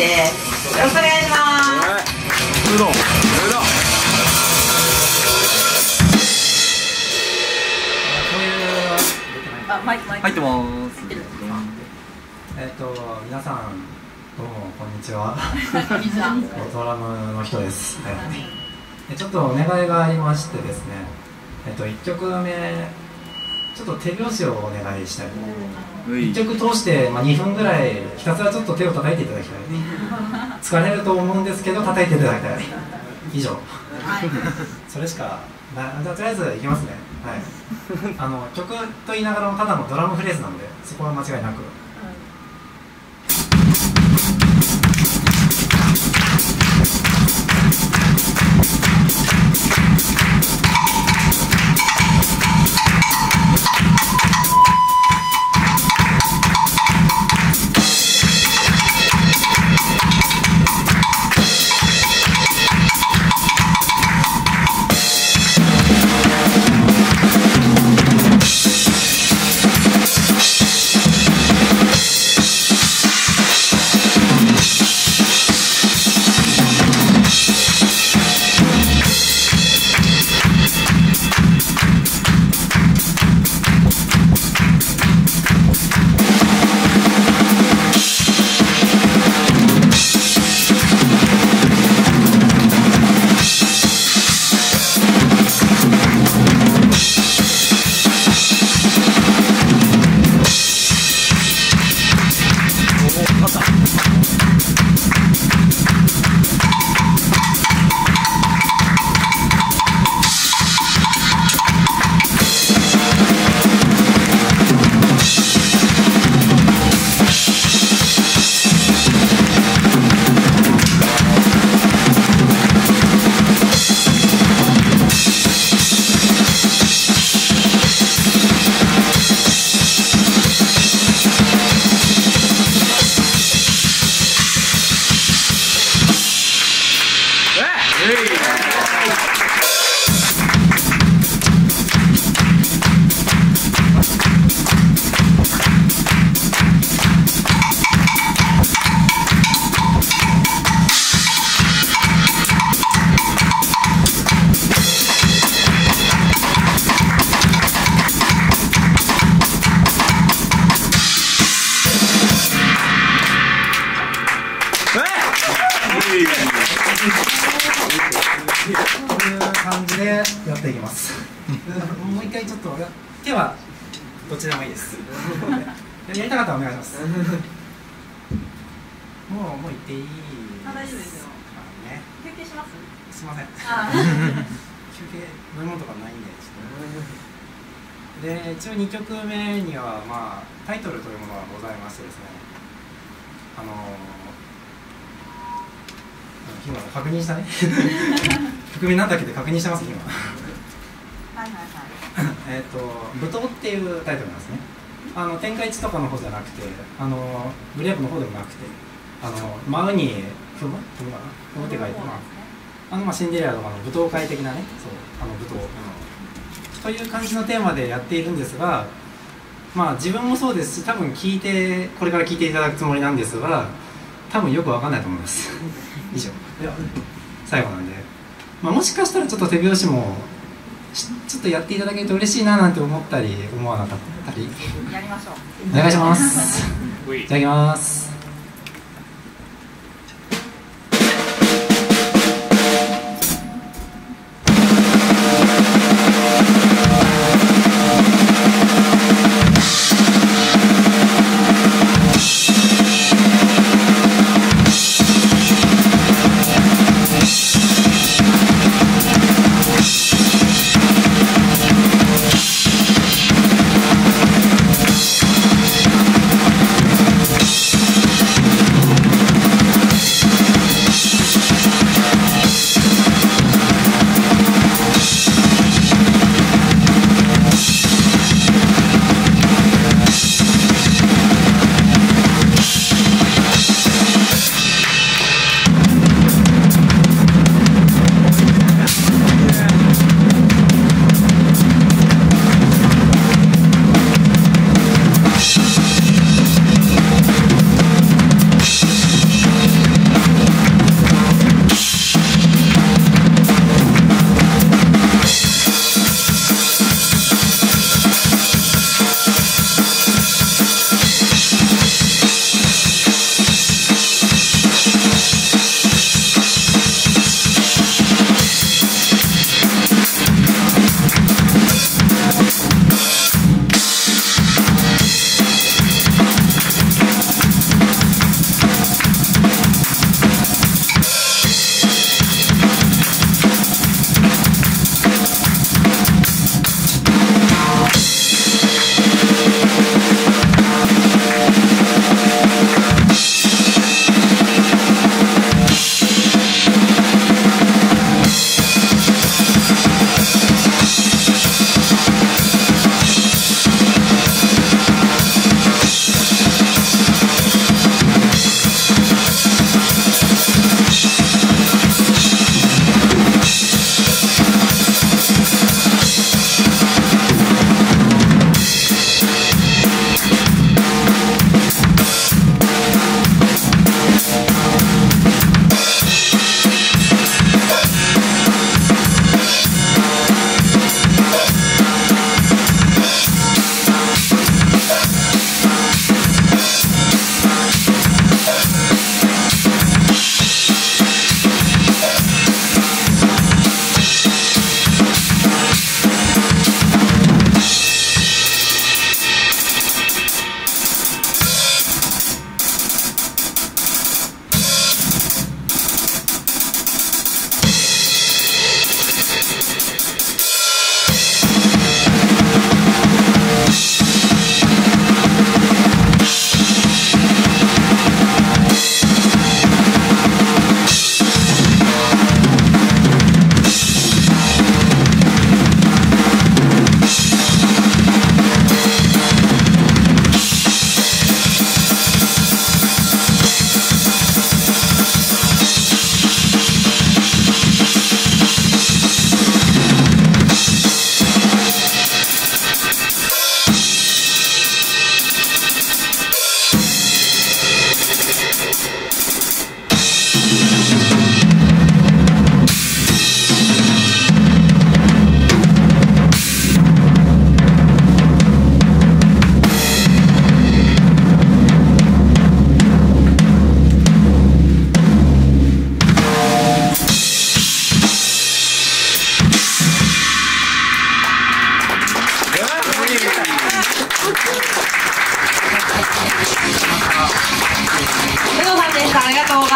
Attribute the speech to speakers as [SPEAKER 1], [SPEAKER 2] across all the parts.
[SPEAKER 1] です。よろしくお願いします。
[SPEAKER 2] 入ってます。
[SPEAKER 3] 皆さんどうもこんにちは。ドラムの人です。ちょっとお願いがありましてですね。1曲目ちょっと手拍子をお願いしたい。1曲通して2分ぐらいひたすらちょっと手を叩いていただきたい。疲れると思うんですけど叩いていただきたい。以上。それしかじゃあとりあえずいきますね。はい。曲と言いながらもただのドラムフレーズなのでそこは間違いなく。こういう感じでやっていきます。もう一回ちょっと手はどっちでもいいです。やりたかったらお願いします。もう行っていい。
[SPEAKER 1] 大丈夫ですよ。休憩します？
[SPEAKER 3] すみません。休憩飲み物とかないんでちょっと。で一応2曲目にはタイトルというものがございましてですね。今確認したね。曲名なんだっけって確認してます今。舞踏っていうタイトルなんですね。天下一とかの方じゃなくて、ブリアップの方でもなくて、舞うに踏むって書いて、シンデレラとかの舞踏会的なね、舞踏という感じのテーマでやっているんですが、自分もそうですし、多分これから聴いていただくつもりなんですが、多分よくわかんないと思います。以上。では最後なんで、もしかしたらちょっと手拍子もちょっとやっていただけると嬉しいななんて思ったり思わなかったり。
[SPEAKER 1] やりましょう。
[SPEAKER 3] お願いします。いただきます。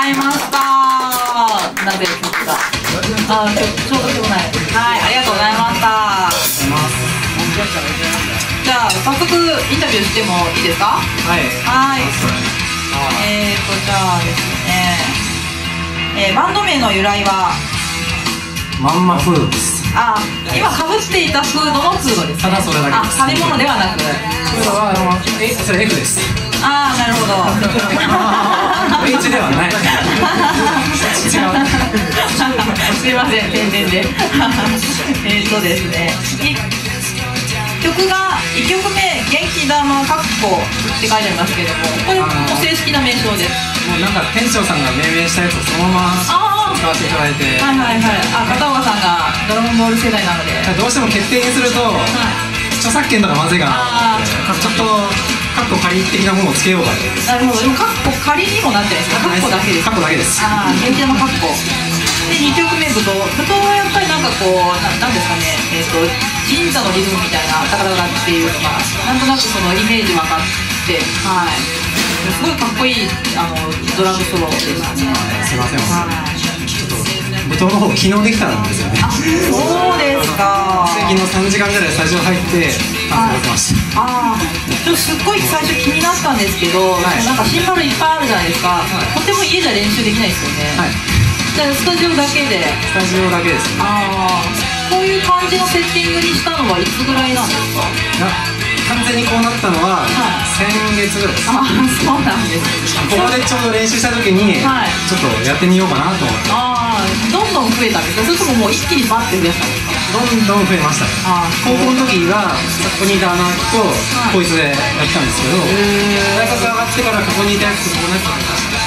[SPEAKER 4] いました。なぜ曲が。ちょうどない。はい、ありがとうございました。じゃあ、早速インタビューしてもいいですか。
[SPEAKER 3] はい。
[SPEAKER 4] はい。じゃあですね。バンド名の由来は。
[SPEAKER 3] まんまフードです。
[SPEAKER 4] 今かぶっていたフードのフードです。
[SPEAKER 3] ただそれだけです。
[SPEAKER 4] 食べ物ではなく。
[SPEAKER 3] フードはそれ F です。
[SPEAKER 4] なるほど。
[SPEAKER 3] H ではない。違う。
[SPEAKER 4] すいません、点々で。ですね。曲が1曲目「元気玉かっこ」って書いてありますけども、これも正式な名称です。
[SPEAKER 3] もうなんか店長さんが命名したやつをそのまま使わせていただいて。
[SPEAKER 4] はいはいはい。片岡さんがドラゴンボール世代なので、
[SPEAKER 3] どうしても決定にすると著作権とかまずいかなと、ちょっとカッコ仮的なものをつけようかと。
[SPEAKER 4] なるほど。でもカッコ仮にもなってないですか。カッコだけです。
[SPEAKER 3] カッコだけです。
[SPEAKER 4] 元気玉かっこで、2曲目舞踏はやっぱりなんかこうなんですかね、神社のリズムみたいなタカタカっていうのがなんとなくそのイメージ分かって、すごいかっこいいドラムソロでしたね。
[SPEAKER 3] すいません、ちょっと舞踏の方昨日できたんですよね。
[SPEAKER 4] そうですか。
[SPEAKER 3] 昨日3時間ぐらいスタジオ入って完成させました。
[SPEAKER 4] すっごい最初気になったんですけど、なんかシンバルいっぱいあるじゃないですか。とても家じゃ練習できないですよね。じゃあスタジオだけで。
[SPEAKER 3] スタジオだけです。
[SPEAKER 4] こういう感じのセッティングにしたのはいつぐらいなんですか。
[SPEAKER 3] 完全にこうなったのは先月ぐらいです。
[SPEAKER 4] そうなんです。
[SPEAKER 3] ここでちょうど練習した時にちょっとやってみようかなと思って。
[SPEAKER 4] どんどん増えたんですか。それとももう一気にバッて増やしたんですか。
[SPEAKER 3] どんどん増えましたね。高校の時はここにいたアナとこいつでやってたんですけど、大学上がってからここにいたやつとこうなってました。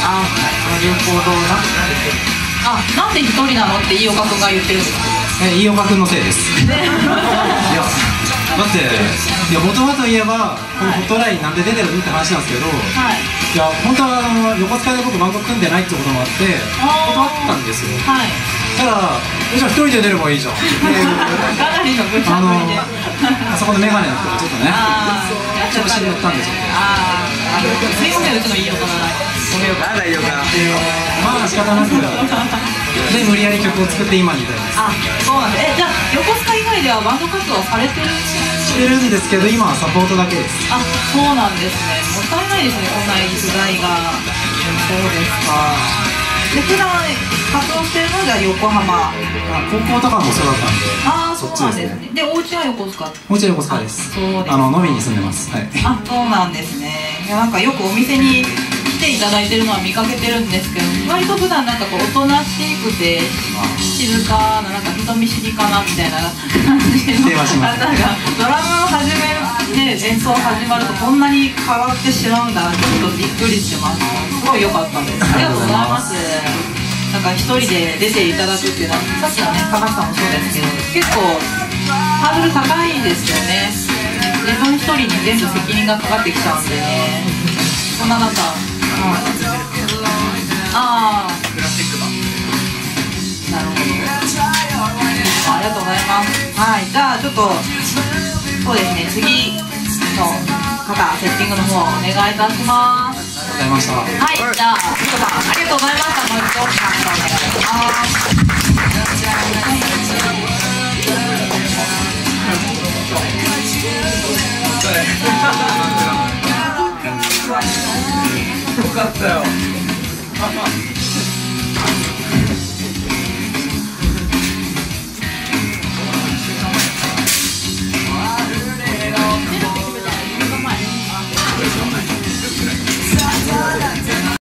[SPEAKER 4] なるほどな。なんで一人なのって飯岡君が言ってるんですか。
[SPEAKER 3] 飯岡君のせいです。いやだって元はといえばこのホットラインなんで出てるのって話なんですけど、いや本当は横須賀で僕バンド組んでないってこともあって断ったんですよ。ただじゃあ一人で出ればいいじゃん。か
[SPEAKER 4] なりの無茶ぶりで
[SPEAKER 3] あそこでメガネの人がちょっとね調子に乗ったんですよ。
[SPEAKER 4] すいません、うちの飯岡がごめんよか。
[SPEAKER 3] まあ仕方なくで無理やり曲を作って今に至ります。
[SPEAKER 4] そうなんです。じゃあ横須賀以外ではバンド活動はされてる
[SPEAKER 3] んですけど、今はサポートだけです。
[SPEAKER 4] そうなんですね。もったいないですね、こんな逸材が。そうですか。で普段活動してるのはじゃあ横浜。
[SPEAKER 3] 高校とかもそうだったんで。
[SPEAKER 4] そうなんですね。でお家は横須賀。
[SPEAKER 3] お家は横須賀です。野比に住んでます。
[SPEAKER 4] そうなんですね。いやなんかよくお店に来ていただいてるのは見かけてるんですけど、割と普段なんかこうおとなしくて静かな、なんか人見知りかなみたいな感じの方がドラムを始めるね、演奏始まるとこんなに変わってしまうんだ。ちょっとびっくりしてます。すごい良かったです。ありがとうございます。なんか一人で出ていただくっていうのはさっきのね高橋さんもそうですけど、結構ハードル高いですよね。自分一人に全部責任がかかってきちゃうんでね。そんな中プラスチックだ。なるほど。ありがとうございます。じゃあちょっとそうですね、次の方セッティングの方お願いいたします。
[SPEAKER 3] ありがとうございました。
[SPEAKER 4] じゃあみこさんありがとうございました。